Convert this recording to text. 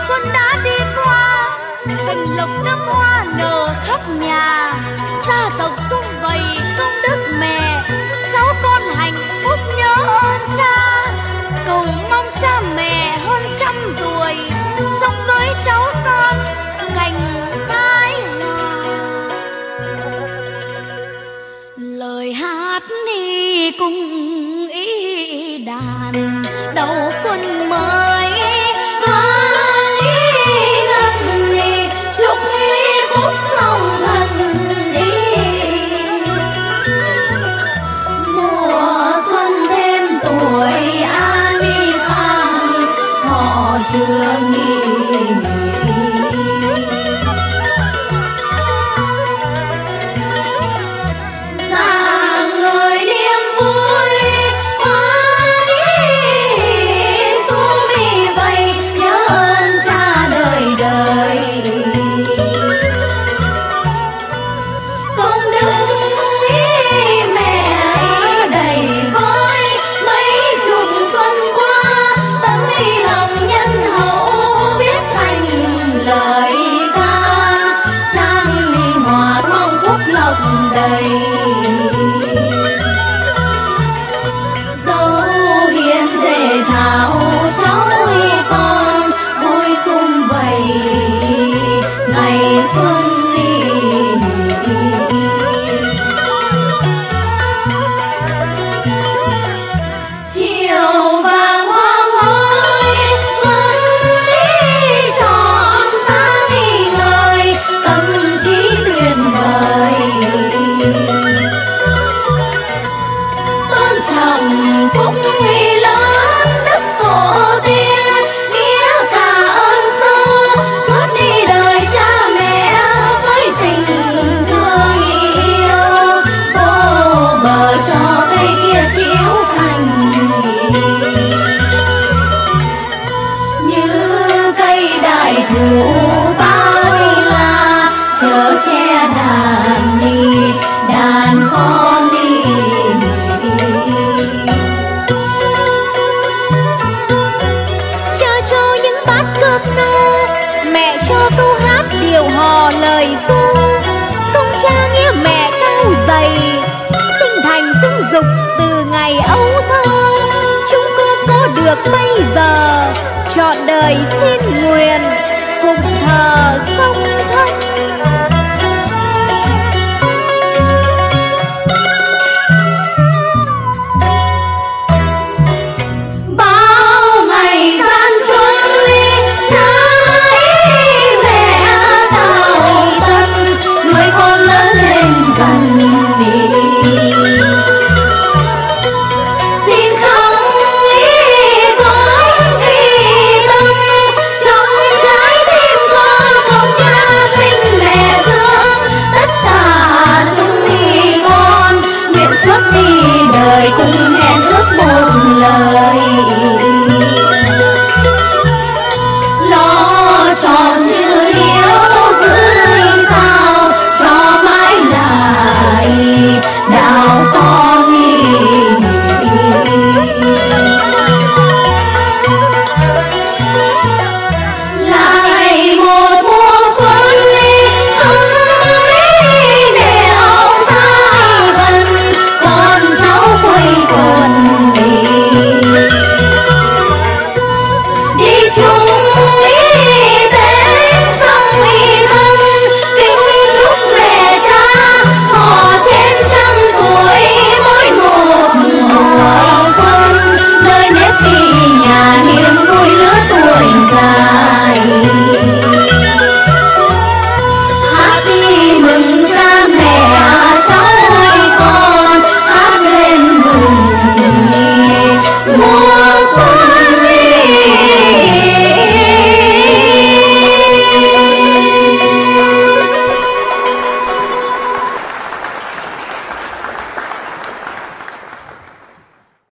xuân đã đi qua, cành lộc năm hoa nở khắp nhà. Gia tộc sum vầy công đức mẹ, cháu con hạnh phúc nhớ ơn cha. Cầu mong cha mẹ hơn trăm tuổi, sống với cháu con cành thái hòa. Lời hát đi cùng ý đàn, đầu xuân mới chưa nghỉ. Rạng ngời niềm vui qua đi, dù vì vậy nhớ ơn cha đời đời. Công đức ý mẹ đầy vơi, mấy chục xuân qua tấm lòng nhân hậu viết thành lời ca. Sang hòa mong phúc lộc đầy, dẫu hiền rể thảo cháu con vui sum vầy ngày xuân đi. Chiều vàng hoàng hôn vẫn đi tròn sáng nghi ngời, tâm trí tuyệt vời. Tôn trọng phúc huy lớn đức tổ tiên, nghĩa cả ơn sâu suốt đi đời cha mẹ với tình thương yêu. Vô bờ cho cây kia chiếu thành như cây đại thụ bao la, chở che đàn đi đàn con đi. Cha cho những bát cơm no, mẹ cho câu hát điều hò lời ru. Công cha nghĩa mẹ cao dày, sinh thành sinh dục từ ngày ấu thơ. Chúng con có được bây giờ, trọn đời xin nguyện phụng thờ song thân.